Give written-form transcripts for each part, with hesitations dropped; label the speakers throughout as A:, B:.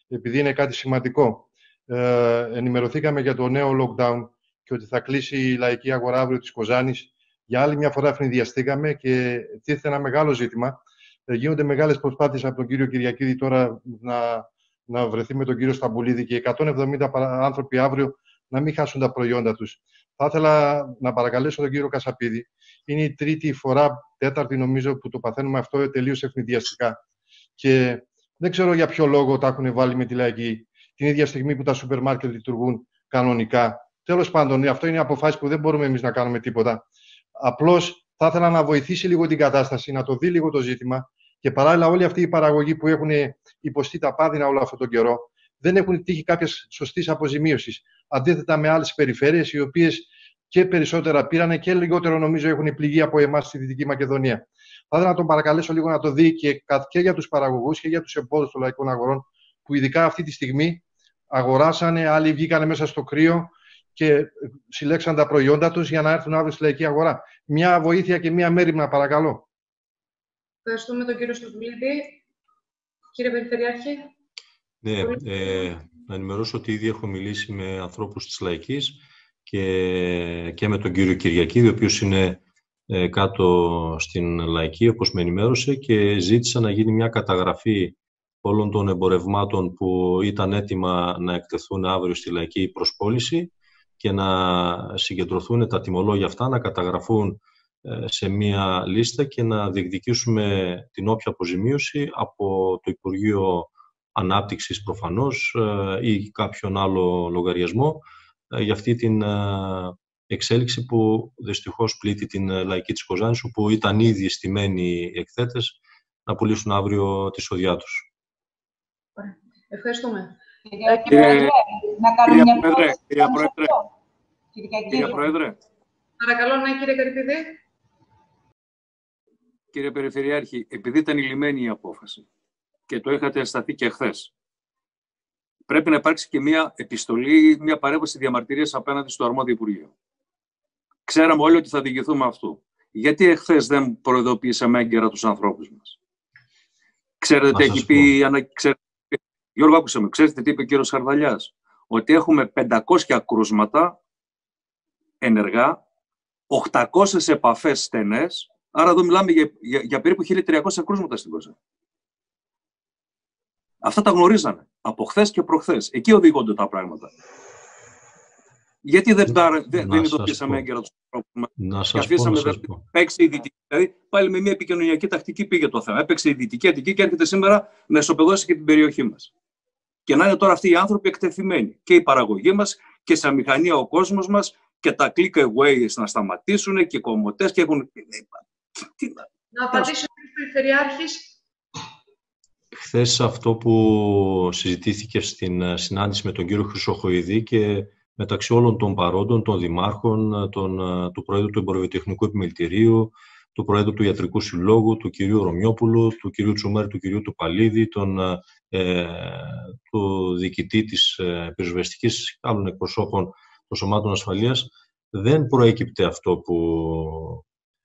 A: επειδή είναι κάτι σημαντικό. Ενημερωθήκαμε για το νέο lockdown και ότι θα κλείσει η λαϊκή αγορά αύριο της Κοζάνης. Για άλλη μια φορά ευνηδιαστήκαμε και τίθεται ένα μεγάλο ζήτημα. Γίνονται μεγάλες προσπάθειες από τον κύριο Κυριακίδη τώρα να βρεθεί με τον κύριο Σταμπουλίδη και 170 άνθρωποι αύριο να μην χάσουν τα προϊόντα τους. Θα ήθελα να παρακαλέσω τον κύριο Κασαπίδη. Είναι η τρίτη φορά, τέταρτη νομίζω, που το παθαίνουμε αυτό τελείως ευνηδιαστικά. Και δεν ξέρω για ποιο λόγο τα έχουν βάλει με τη λαϊκή την ίδια στιγμή που τα σούπερ μάρκετ λειτουργούν κανονικά. Τέλος πάντων, αυτό είναι αποφάσεις που δεν μπορούμε εμείς να κάνουμε τίποτα. Απλώς θα ήθελα να βοηθήσει λίγο την κατάσταση, να το δει λίγο το ζήτημα και παράλληλα όλοι αυτοί οι παραγωγοί που έχουν υποστεί τα πάδινα όλο αυτόν τον καιρό δεν έχουν τύχει κάποιας σωστής αποζημίωσης. Αντίθετα με άλλες περιφέρειες, οι οποίες και περισσότερα πήρανε και λιγότερο νομίζω έχουν πληγεί από εμάς στη Δυτική Μακεδονία. Θα ήθελα να τον παρακαλέσω λίγο να το δει και για τους παραγωγούς και για τους εμπόρους των λαϊκών αγορών, που ειδικά αυτή τη στιγμή αγοράσανε, άλλοι βγήκανε μέσα στο κρύο και συλλέξαν τα προϊόντα τους για να έρθουν αύριο στη λαϊκή αγορά. Μια βοήθεια και μια μέριμνα, παρακαλώ.
B: Ευχαριστούμε τον κύριο Σταμπουλίδη. Κύριε Περιφερειάρχη.
C: Ναι, να ενημερώσω ότι ήδη έχω μιλήσει με ανθρώπους της λαϊκής και με τον κύριο Κυριακίδη, ο οποίος είναι κάτω στην λαϊκή, όπως με ενημέρωσε, και ζήτησα να γίνει μια καταγραφή όλων των εμπορευμάτων που ήταν έτοιμα να εκτεθούν αύριο στη λαϊκή προσπόληση και να συγκεντρωθούν τα τιμολόγια αυτά, να καταγραφούν σε μία λίστα και να διεκδικήσουμε την όποια αποζημίωση από το Υπουργείο Ανάπτυξης προφανώς ή κάποιον άλλο λογαριασμό για αυτή την εξέλιξη που δυστυχώς πλήττει την λαϊκή της Κοζάνης, όπου ήταν ήδη στημένοι οι εκθέτες να πουλήσουν αύριο τη σοδιά τους.
B: Ευχαριστούμε.
D: Κύριε Πρόεδρε.
B: Παρακαλώ, ναι, κύριε Καρυπίδη.
D: Κύριε Περιφερειάρχη, επειδή ήταν ηλυμένη η απόφαση και το είχατε αισθανθεί και χθες, πρέπει να υπάρξει και μια επιστολή, μια παρέμβαση διαμαρτυρίας απέναντι στο αρμόδιο Υπουργείο. Ξέραμε όλοι ότι θα διηγηθούμε αυτού. Γιατί εχθές δεν προειδοποιήσαμε έγκαιρα τους ανθρώπους μας? Ξέρετε τι έχει πει, Γιώργο, άκουσα με, ξέρετε τι είπε ο κύριος Χαρδαλιάς? Ότι έχουμε 500 κρούσματα ενεργά, 800 επαφές στενές, άρα εδώ μιλάμε για περίπου 1.300 κρούσματα στην Κοζάνη. Αυτά τα γνωρίζανε από χθες και προχθές. Εκεί οδηγούνται τα πράγματα. Γιατί δεν ειδοποιήσαμε έγκαιρα τους ανθρώπους μας και αφήσαμε να παίξει η Δυτική? Δηλαδή, πάλι με μια επικοινωνιακή τακτική πήγε το θέμα. Έπαιξε η Δυτική Αττική και έρχεται σήμερα να ισοπεδώσει και την περιοχή μας. Και να είναι τώρα αυτοί οι άνθρωποι εκτεθειμένοι. Και η παραγωγή μας και σε αμηχανία ο κόσμος μας και τα click away να σταματήσουν και οι κομμωτές και έχουν.
B: Να απαντήσει ο Περιφερειάρχης.
C: Χθες αυτό που συζητήθηκε στην συνάντηση με τον κύριο Χρυσοχοϊδή και μεταξύ όλων των παρόντων, των δημάρχων, του Προέδρου του Εμπορευματοτεχνικού Επιμελητηρίου, του Προέδρου του Ιατρικού Συλλόγου, του κυρίου Ρωμιόπουλου, του κυρίου Τσουμέρη, του κυρίου Τουπαλίδη, του διοικητή της πυροσβεστικής και άλλων εκπροσώπων των σωμάτων ασφαλείας, δεν προέκυπτε αυτό που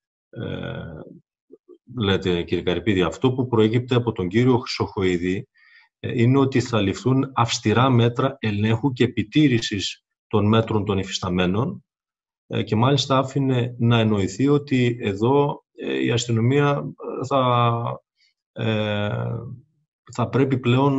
C: λέτε, κύριε Καρυπίδη. Αυτό που προέκυπτε από τον κύριο Χρυσοχοϊδή είναι ότι θα ληφθούν αυστηρά μέτρα ελέγχου και επιτήρησης των μέτρων των υφισταμένων και μάλιστα άφηνε να εννοηθεί ότι εδώ η αστυνομία θα πρέπει πλέον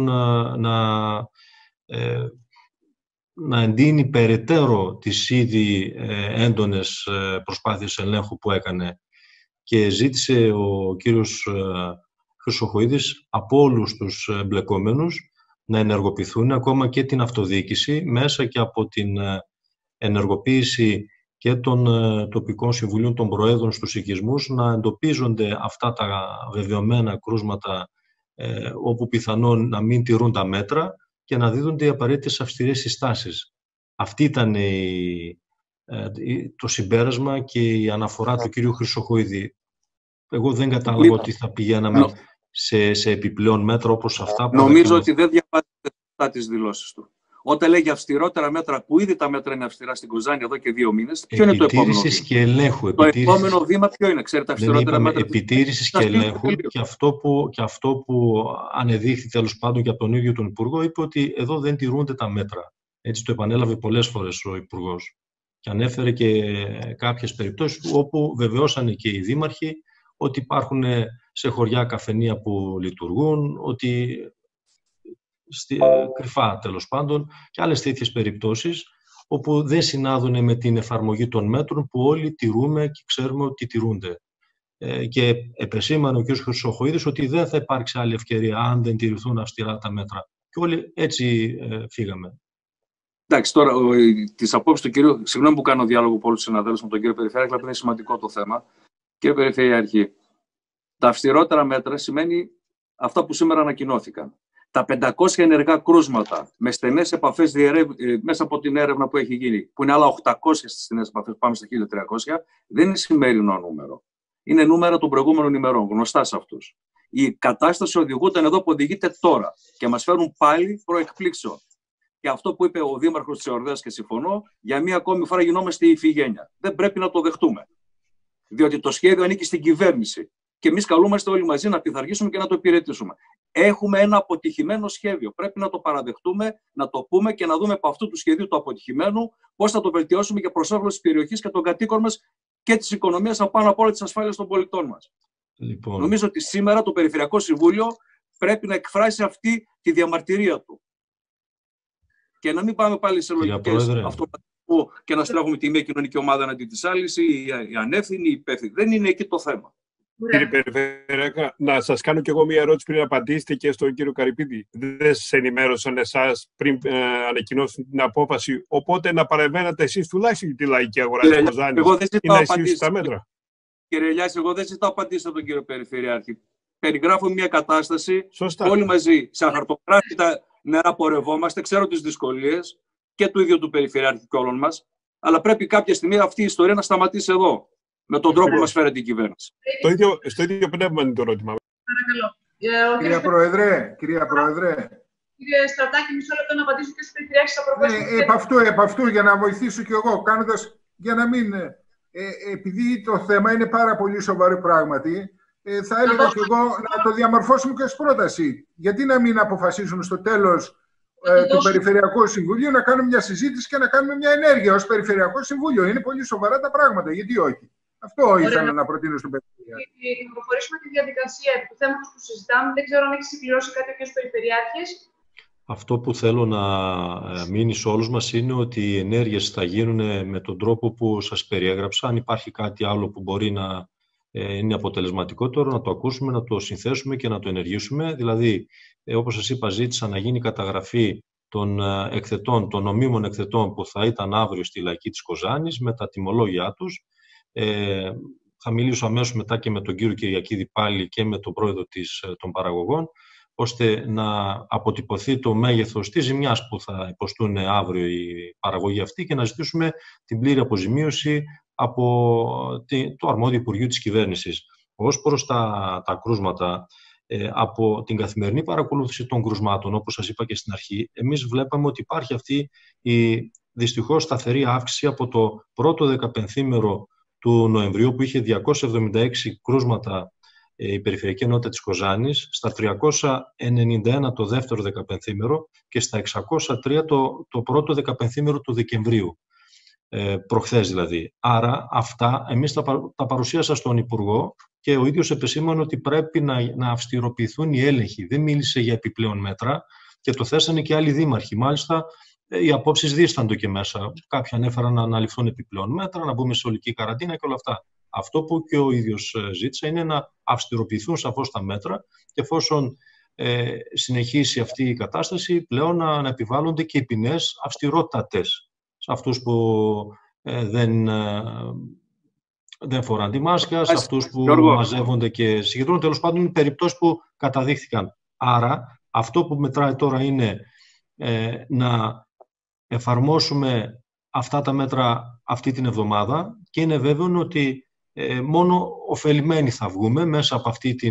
C: να εντείνει περαιτέρω τις ήδη έντονες προσπάθειες ελέγχου που έκανε, και ζήτησε ο κύριος Χρυσοχοϊδής από όλους τους εμπλεκόμενους να ενεργοποιηθούν, ακόμα και την αυτοδιοίκηση, μέσα και από την ενεργοποίηση και των τοπικών συμβουλίων των προέδρων στους οικισμούς, να εντοπίζονται αυτά τα βεβαιωμένα κρούσματα όπου πιθανόν να μην τηρούν τα μέτρα και να δίδονται οι απαραίτητες αυστηρές συστάσεις. Αυτή ήταν το συμπέρασμα και η αναφορά του κύριου Χρυσοχοϊδή. Εγώ δεν κατάλαβα ότι θα πηγαίναμε σε επιπλέον μέτρα όπως αυτά.
D: Νομίζω ότι δεν διαβάζετε τις δηλώσεις του. Όταν λέει για αυστηρότερα μέτρα, που ήδη τα μέτρα είναι αυστηρά στην Κοζάνη εδώ και 2 μήνες, ποιο είναι το επόμενο βήμα?
C: Και ελέγχου.
D: Το επόμενο βήμα ποιο είναι? Ξέρετε, αυστηρότερα μέτρα.
C: Επιτήρησης και ελέγχου. Και αυτό που ανεδείχθη τέλος πάντων και από τον ίδιο τον Υπουργό, είπε ότι εδώ δεν τηρούνται τα μέτρα. Έτσι το επανέλαβε πολλές φορές ο Υπουργός. Και ανέφερε και κάποιες περιπτώσεις όπου βεβαιώσανε και οι δήμαρχοι ότι υπάρχουν σε χωριά καφενεία που λειτουργούν, ότι κρυφά τέλος πάντων, και άλλες τέτοιες περιπτώσεις όπου δεν συνάδουν με την εφαρμογή των μέτρων που όλοι τηρούμε και ξέρουμε ότι τηρούνται. Και επεσήμανε ο κ. Χρυσοχοΐδης ότι δεν θα υπάρξει άλλη ευκαιρία αν δεν τηρηθούν αυστηρά τα μέτρα. Και όλοι έτσι φύγαμε.
D: Εντάξει, τώρα τις απόψεις του κυρίου, συγγνώμη που κάνω διάλογο με πολλούς συναδέλφους με τον κύριο Περιφερειάρχη, αλλά είναι σημαντικό το θέμα. Κύριε Περιφερειάρχη, τα αυστηρότερα μέτρα σημαίνει αυτά που σήμερα ανακοινώθηκαν. Τα 500 ενεργά κρούσματα με στενές επαφές μέσα από την έρευνα που έχει γίνει, που είναι άλλα 800 στις στενές επαφές, πάμε στα 1300, δεν είναι σημερινό νούμερο. Είναι νούμερα των προηγούμενων ημερών, γνωστά σε αυτούς. Η κατάσταση οδηγούταν εδώ που οδηγείται τώρα και μας φέρουν πάλι προεκπλήξεων. Και αυτό που είπε ο Δήμαρχος της Εορδαίας, και συμφωνώ, για μία ακόμη φορά γινόμαστε ηφηγένεια. Δεν πρέπει να το δεχτούμε. Διότι το σχέδιο ανήκει στην κυβέρνηση. Και εμείς καλούμαστε όλοι μαζί να πειθαρχήσουμε και να το υπηρετήσουμε. Έχουμε ένα αποτυχημένο σχέδιο. Πρέπει να το παραδεχτούμε, να το πούμε και να δούμε από αυτού του σχεδίου του αποτυχημένου πώς θα το βελτιώσουμε και προς όφελος της περιοχής και των κατοίκων μας και της οικονομίας, απάνω απ' όλα της ασφάλειας των πολιτών μας. Λοιπόν. Νομίζω ότι σήμερα το Περιφερειακό Συμβούλιο πρέπει να εκφράσει αυτή τη διαμαρτυρία του. Και να μην πάμε πάλι σε λογικές αυτοματισμού και να στράβουμε τη μία κοινωνική ομάδα εναντί της άλλης, ή οι ανεύθυνοι, οι υπεύθυνοι. Δεν είναι εκεί το θέμα.
E: Κύριε Περιφερειακά, να σας κάνω κι εγώ μία ερώτηση πριν απαντήσετε και στον κύριο Καρυπίδη. Δεν σας ενημέρωσαν εσάς πριν ανακοινώσουν την απόφαση, οπότε να παρεμβαίνατε εσείς τουλάχιστον τη λαϊκή αγορά της Κοζάνης ή να ισχύσουν τα μέτρα?
D: Κύριε Λιάση, εγώ δεν ζητάω απαντήσεις από τον κύριο Περιφερειάρχη. Περιγράφω μια κατάσταση. Σωστά. Όλοι μαζί σε αχαρτογράφητα νερά πορευόμαστε. Ξέρω τις δυσκολίες και του ίδιου του Περιφερειάρχη και όλων μας. Αλλά πρέπει κάποια στιγμή αυτή η ιστορία να σταματήσει εδώ. Με τον τρόπο που μας φέρεται η κυβέρνηση.
E: Στο ίδιο πνεύμα είναι το ερώτημα.
B: Παρακαλώ.
F: Κυρία Πρόεδρε.
B: Κύριε Στρατάκη, μισό λεπτό να απαντήσω και στις Περιφερειάρχες θα προχωρήσω.
F: Επ' αυτού, για να βοηθήσω κι εγώ, για να μην... επειδή το θέμα είναι πάρα πολύ σοβαρό πράγματι, θα έλεγα κι εγώ να το διαμορφώσουμε και ως πρόταση. Γιατί να μην αποφασίσουμε στο τέλος του Περιφερειακού Συμβουλίου να κάνουμε μια συζήτηση και να κάνουμε μια ενέργεια ως Περιφερειακό Συμβούλιο? Είναι πολύ σοβαρά τα πράγματα, γιατί όχι? Αυτό ήθελα να προτείνω στον Περιφερειάρχη.
B: Να προχωρήσουμε τη διαδικασία του θέματος που συζητάμε. Δεν ξέρω αν έχει συμπληρώσει κάτι ο κ. Περιφερειάρχης.
C: Αυτό που θέλω να μείνει σε όλους μας είναι ότι οι ενέργειες θα γίνουν με τον τρόπο που σας περιέγραψα. Αν υπάρχει κάτι άλλο που μπορεί να είναι αποτελεσματικότερο, να το ακούσουμε, να το συνθέσουμε και να το ενεργήσουμε. Δηλαδή, όπως σας είπα, ζήτησα να γίνει καταγραφή των εκθετών, των νομίμων εκθετών που θα ήταν αύριο στη Λαϊκή της Κοζάνης με τα τιμολόγια τους. Θα μιλήσω αμέσως μετά και με τον κύριο Κυριακίδη πάλι και με τον πρόεδρο των παραγωγών, ώστε να αποτυπωθεί το μέγεθος της ζημιάς που θα υποστούν αύριο οι παραγωγοί αυτοί και να ζητήσουμε την πλήρη αποζημίωση από το αρμόδιο Υπουργείο της Κυβέρνησης. Ως προς τα κρούσματα, από την καθημερινή παρακολούθηση των κρουσμάτων, όπως σας είπα και στην αρχή, εμείς βλέπαμε ότι υπάρχει αυτή η δυστυχώς σταθερή αύξηση από το πρώτο δεκαπενθήμερο του Νοεμβρίου, που είχε 276 κρούσματα η Περιφερειακή Ενότητα της Κοζάνης, στα 391 το δεύτερο δεκαπενθήμερο και στα 603 το πρώτο δεκαπενθήμερο του Δεκεμβρίου, προχθές δηλαδή. Άρα αυτά εμείς τα παρουσίασα στον Υπουργό και ο ίδιος επεσήμανε ότι πρέπει να αυστηροποιηθούν οι έλεγχοι. Δεν μίλησε για επιπλέον μέτρα και το θέσανε και άλλοι δήμαρχοι. Μάλιστα, οι απόψεις δίσταντο και μέσα. Κάποιοι ανέφεραν να αναλυφθούν επιπλέον μέτρα, να μπούμε σε ολική καραντίνα και όλα αυτά. Αυτό που και ο ίδιος ζήτησε είναι να αυστηροποιηθούν σαφώς τα μέτρα και εφόσον συνεχίσει αυτή η κατάσταση, πλέον να επιβάλλονται και οι ποινές αυστηρότατες σε αυτούς που δεν φοράνε τη μάσκα, σε αυτούς που μαζεύονται και συγκεντρώνουν. Τέλος πάντων, είναι περιπτώσεις που καταδείχθηκαν. Άρα, αυτό που μετράει τώρα είναι να εφαρμόσουμε αυτά τα μέτρα αυτή την εβδομάδα και είναι βέβαιο ότι μόνο ωφελημένοι θα βγούμε μέσα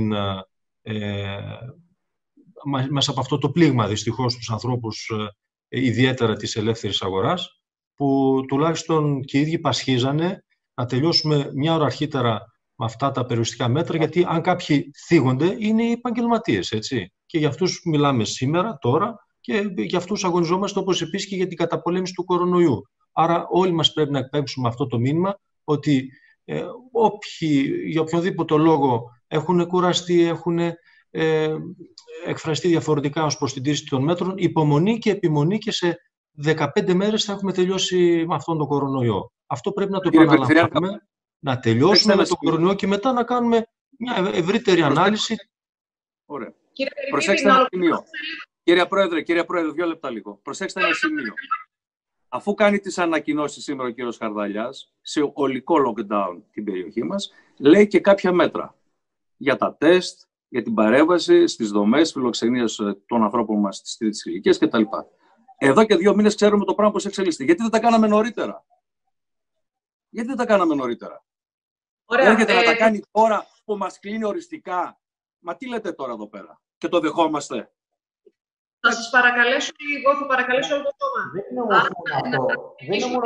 C: από αυτό το πλήγμα, δυστυχώς, τους ανθρώπους ιδιαίτερα της ελεύθερης αγοράς, που τουλάχιστον και οι ίδιοι πασχίζανε να τελειώσουμε μια ώρα αρχίτερα με αυτά τα περιοριστικά μέτρα, γιατί αν κάποιοι θίγονται είναι οι επαγγελματίες, έτσι. Και για αυτούς μιλάμε σήμερα, τώρα, και για αυτούς αγωνιζόμαστε, όπως επίσης και για την καταπολέμηση του κορονοϊού. Άρα όλοι μας πρέπει να εκπέμψουμε αυτό το μήνυμα, ότι όποιοι για οποιονδήποτε λόγο έχουν κουραστεί, έχουν εκφραστεί διαφορετικά ως προς την τήρηση των μέτρων, υπομονή και επιμονή, και σε 15 μέρες θα έχουμε τελειώσει με αυτόν τον κορονοϊό. Αυτό πρέπει να το επαναλαμβάνουμε, να τελειώσουμε με τον κορονοϊό και μετά να κάνουμε μια ευρύτερη ανάλυση.
D: Ωραία. Προσέξτε ένα σημείο. Κύριε Πρόεδρε, 2 λεπτά λίγο. Προσέξτε ένα σημείο. Αφού κάνει τις ανακοινώσεις σήμερα ο κύριος Χαρδαλιάς, σε ολικό lockdown την περιοχή μας, λέει και κάποια μέτρα για τα τεστ, για την παρέμβαση στις δομές φιλοξενίας των ανθρώπων μας στις τρίτης ηλικίας κτλ. Εδώ και 2 μήνες ξέρουμε το πράγμα πώς εξελίσσεται. Γιατί δεν τα κάναμε νωρίτερα?
B: Ωραία.
D: Έρχεται να τα κάνει τώρα που μας κλείνει οριστικά. Μα τι λέτε τώρα εδώ πέρα? Και το δεχόμαστε?
B: Θα σας παρακαλέσω λίγο, θα παρακαλέσω όλο το σώμα.
G: Δεν είναι όμως αυτό. Δεν είναι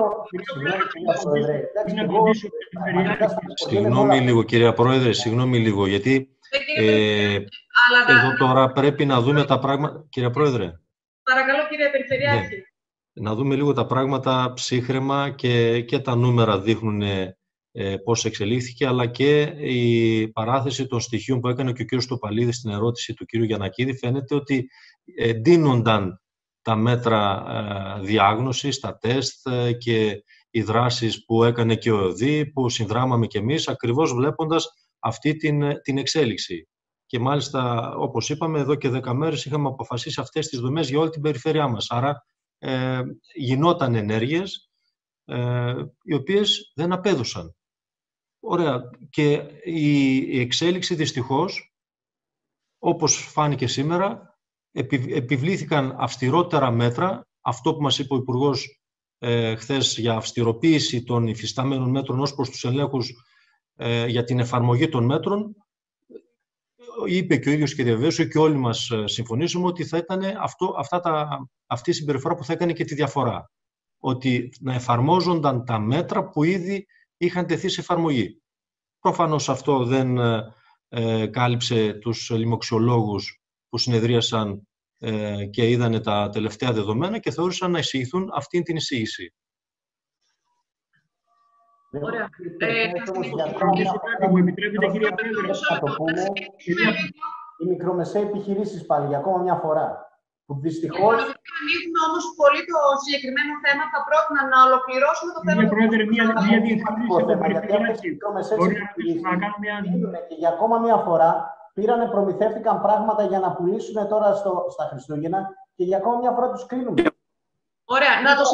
G: μόνο.
C: Συγγνώμη λίγο, κυρία Πρόεδρε, γιατί εδώ τώρα πρέπει να δούμε τα πράγματα. Κυρία Πρόεδρε.
B: Παρακαλώ, κύριε Περιφερειάρχη.
C: Να δούμε λίγο τα πράγματα ψύχραιμα, και τα νούμερα δείχνουν πώς εξελίχθηκε, αλλά και η παράθεση των στοιχείων που έκανε και ο κύριος Στοπαλίδης στην ερώτηση του κύριου Γιαννακίδη. Φαίνεται ότι εντείνονταν τα μέτρα διάγνωσης, τα τεστ και οι δράσεις που έκανε και ο ΕΟΔΗ, που συνδράμαμε κι εμείς, ακριβώς βλέποντας αυτή την εξέλιξη. Και μάλιστα, όπως είπαμε, εδώ και 10 μέρες είχαμε αποφασίσει αυτές τις δομές για όλη την περιφέρειά μας. Άρα γινόταν ενέργειες οι οποίες δεν απέδωσαν. Ωραία. Και η εξέλιξη δυστυχώς, όπως φάνηκε σήμερα, επιβλήθηκαν αυστηρότερα μέτρα. Αυτό που μας είπε ο Υπουργός χθες για αυστηροποίηση των υφιστάμενων μέτρων ως προς τους ελέγχους για την εφαρμογή των μέτρων, είπε και ο ίδιος και διαβεβαίωσε, και όλοι μας συμφωνήσαμε ότι θα ήταν αυτή η συμπεριφορά που θα έκανε και τη διαφορά. Ότι να εφαρμόζονταν τα μέτρα που ήδη είχαν τεθεί σε εφαρμογή. Προφανώς αυτό δεν κάλυψε τους λοιμοξιολόγους που συνεδρίασαν και είδανε τα τελευταία δεδομένα και θεώρησαν να εισηγηθούν αυτή την εισήγηση.
B: Ωραία.
G: Μου επιτρέπετε, κύριε Πρόεδρε, οι μικρομεσαίες επιχειρήσεις πάλι για ακόμα μια φορά. Που δυστυχώς.
B: Ανοίγουμε όμως πολύ το συγκεκριμένο θέμα, θα πρότεινα να ολοκληρώσουμε το θέμα.
H: Κύριε Πρόεδρε, μια διευκρίνηση.
G: Και για ακόμα μια φορά προμηθεύτηκαν πράγματα για να πουλήσουν τώρα στα Χριστούγεννα και για ακόμα μια φορά τους κλείνουμε.
B: Ωραία, να το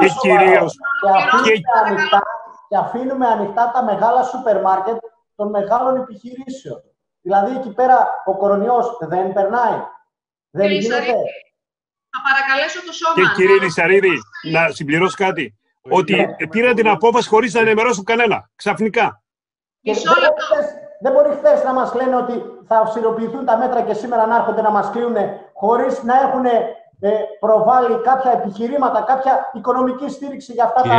G: και αφήνουμε ανοιχτά τα μεγάλα σούπερ μάρκετ των μεγάλων επιχειρήσεων. Δηλαδή εκεί πέρα ο κορονοϊός δεν περνάει. Δεν γίνεται.
B: Θα παρακαλέσω το σώμα.
E: Και κύριε Λυσαρίδη, να συμπληρώσω κάτι. Ότι πήραν την απόφαση χωρίς να ενημερώσουν κανένα. Ξαφνικά.
G: Δεν μπορεί χθες να μας λένε ότι θα αυστηροποιηθούν τα μέτρα και σήμερα να έρχονται να μας κλείνουν χωρίς να έχουν προβάλλει κάποια επιχειρήματα, κάποια οικονομική στήριξη για αυτά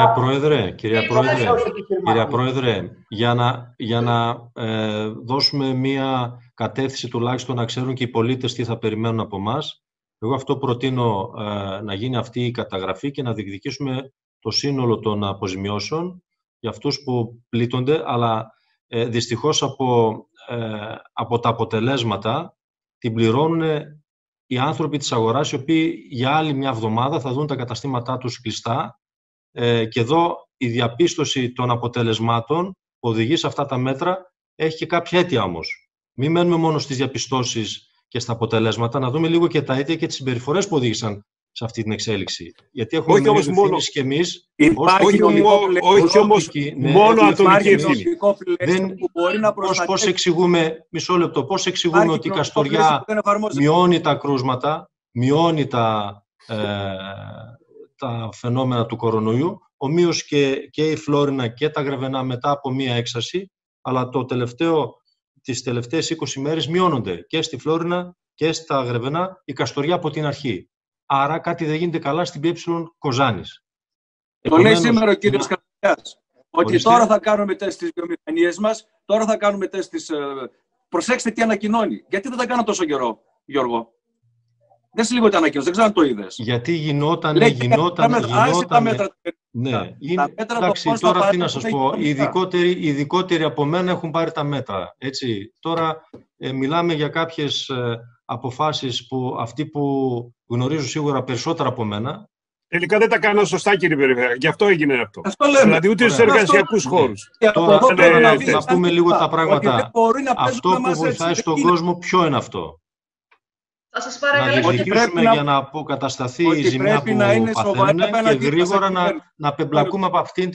C: Κυρία Πρόεδρε, για να δώσουμε μία κατεύθυνση τουλάχιστον να ξέρουν και οι πολίτες τι θα περιμένουν από εμάς, εγώ αυτό προτείνω να γίνει αυτή η καταγραφή και να διεκδικήσουμε το σύνολο των αποζημιώσεων για αυτούς που πλήττονται, αλλά δυστυχώς από τα αποτελέσματα την πληρώνουν οι άνθρωποι της αγοράς, οι οποίοι για άλλη μια εβδομάδα θα δουν τα καταστήματά τους κλειστά. Και εδώ η διαπίστωση των αποτελεσμάτων που οδηγεί σε αυτά τα μέτρα έχει και κάποια αίτια όμως. Μην μένουμε μόνο στις διαπιστώσεις και στα αποτελέσματα, να δούμε λίγο και τα αίτια και τις συμπεριφορές που οδήγησαν σε αυτή την εξέλιξη. Γιατί έχουμε ευθύνη και εμείς.
E: Όχι όμως μόνο ατομική ευθύνη.
C: Πώς εξηγούμε, μισό λεπτό, πώς εξηγούμε ότι η Καστοριά μειώνει τα κρούσματα, μειώνει τα φαινόμενα του κορονοϊού, ομοίως και η Φλόρινα και τα Γρεβενά μετά από μία έξαρση, αλλά τις τελευταίες 20 μέρες μειώνονται και στη Φλόρινα και στα Γρεβενά, η Καστοριά από την αρχή. άρα κάτι δεν γίνεται καλά στην ΠΕ Κοζάνης.
D: Το λέει σήμερα ο κύριος Καρπιάς. Ότι τώρα θα κάνουμε τεστ στις βιομηχανίες μας, τώρα θα κάνουμε τεστ στις... Προσέξτε τι ανακοινώνει. Γιατί δεν τα κάνω τόσο καιρό, Γιώργο? Δεν σε λίγο τι ανακοινώσει, δεν ξέρω αν το είδες.
C: Γιατί γινόταν.
D: Ναι,
C: εντάξει, τώρα τι να σας πω. Οι ειδικότεροι από μένα έχουν πάρει τα μέτρα. Έτσι. Τώρα μιλάμε για κάποιες αποφάσεις που αυτοί που γνωρίζουν σίγουρα περισσότερα από μένα.
E: Τελικά δεν τα κάνω σωστά, κύριε Περιφέρεια. Γι' αυτό έγινε αυτό.
D: Δηλαδή
E: ούτε στους εργασιακούς χώρους.
C: Τώρα να πούμε λίγο τα πράγματα. Αυτό που βοηθάει στον κόσμο, ποιο είναι αυτό?
B: Θα σας παρακαλώ.
C: Να διεκδικήσουμε για να αποκατασταθεί η ζημιά που παθαίνουν και γρήγορα να απεμπλακούμε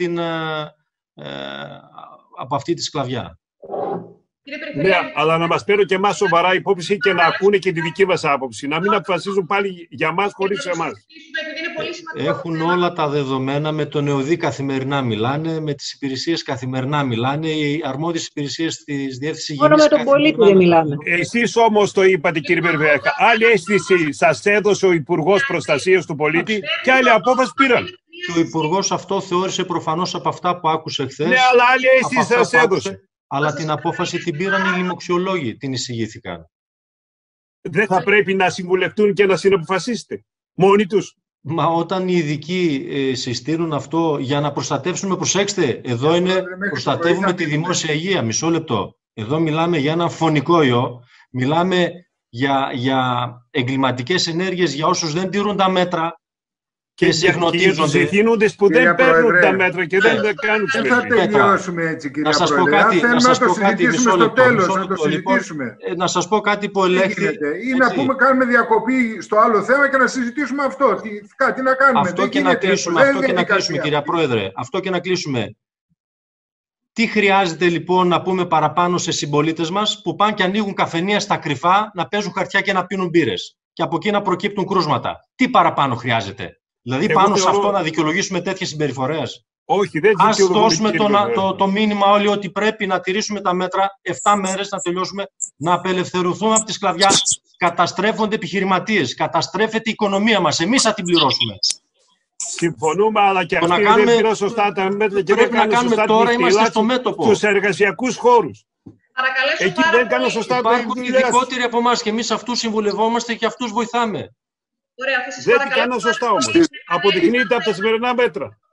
C: από αυτή τη σκλαβιά.
E: Ναι, αλλά να μας παίρνουν και εμάς σοβαρά υπόψη και να ακούνε και τη δική μας άποψη. Να μην αποφασίζουν πάλι για μας χωρίς εμάς.
C: Έχουν όλα τα δεδομένα, με τον ΕΟΔΗ καθημερινά μιλάνε, με τις υπηρεσίες καθημερινά μιλάνε, οι αρμόδιες υπηρεσίες της Διεύθυνσης Υγείας.
I: Μόνο με τον πολίτη δεν μιλάνε.
E: Εσείς όμως το είπατε, κύριε Περιφέρεια. Άλλη αίσθηση σας έδωσε ο Υπουργός Προστασίας του Πολίτη και άλλη απόφαση πήραν.
C: Και ο Υπουργός αυτό θεώρησε προφανώς από αυτά που άκουσε χθες.
E: Ναι, αλλά άλλη αίσθηση σας έδωσε.
C: Αλλά την απόφαση την πήραν οι λοιμοξιολόγοι, την εισηγήθηκαν.
E: Δεν θα πρέπει να συμβουλευτούν και να συναποφασίσετε μόνοι τους?
C: Μα όταν οι ειδικοί συστήνουν αυτό για να προστατεύσουμε, προσέξτε, εδώ είναι προστατεύουμε τη δημόσια υγεία. Μισό λεπτό. Εδώ μιλάμε για ένα φωνικό ιό, μιλάμε για εγκληματικές ενέργειες για όσους δεν τηρούν τα μέτρα και συχνοτίζονται.
E: Και ηθήνοντες που δεν παίρνουν τα μέτρα και δεν τα κάνουν.
F: Δεν θα τελειώσουμε έτσι, κύριε Πρόεδρε. Αν θέλουμε να το συζητήσουμε στο τέλος, να το συζητήσουμε.
C: Να σας πω κάτι που ελέγχθη.
F: Ή να πούμε κάνουμε διακοπή στο άλλο θέμα και να συζητήσουμε αυτό. Τι να κάνουμε.
C: Αυτό και να κλείσουμε, κύριε Πρόεδρε. Αυτό και να κλείσουμε. Τι χρειάζεται λοιπόν να πούμε παραπάνω σε συμπολίτες μας που πάνε και ανοίγουν καφενεία στα κρυφά, να παίζουν χαρτιά και να πίνουν μπύρες και από εκεί να προκύπτουν κρούσματα? Τι παραπάνω χρειάζεται? Δηλαδή πάνω σε αυτό να δικαιολογήσουμε τέτοιες συμπεριφορές?
E: Όχι, δεν
C: ας δώσουμε το μήνυμα όλοι ότι πρέπει να τηρήσουμε τα μέτρα, 7 μέρες να τελειώσουμε, να απελευθερωθούμε από τη σκλαβιά. Καταστρέφονται επιχειρηματίες, καταστρέφεται η οικονομία μας, εμείς θα την πληρώσουμε.
E: Συμφωνούμε, αλλά και αυτοί δεν πήραν σωστά τα μέτρα και
C: πρέπει να κάνουμε τώρα, είμαστε στο μέτωπο.
E: Στους εργασιακούς χώρους.
B: Εκεί
E: δεν κάνουν σωστά.
C: Υπάρχουν ειδικότεροι από εμάς και εμείς αυτούς συμβουλευόμαστε και αυτούς βοηθάμε.
B: Ωραία, θα σας
E: δεν την κάνω σωστά όμως. Αποδεικνύεται από τα σημερινά μέτρα.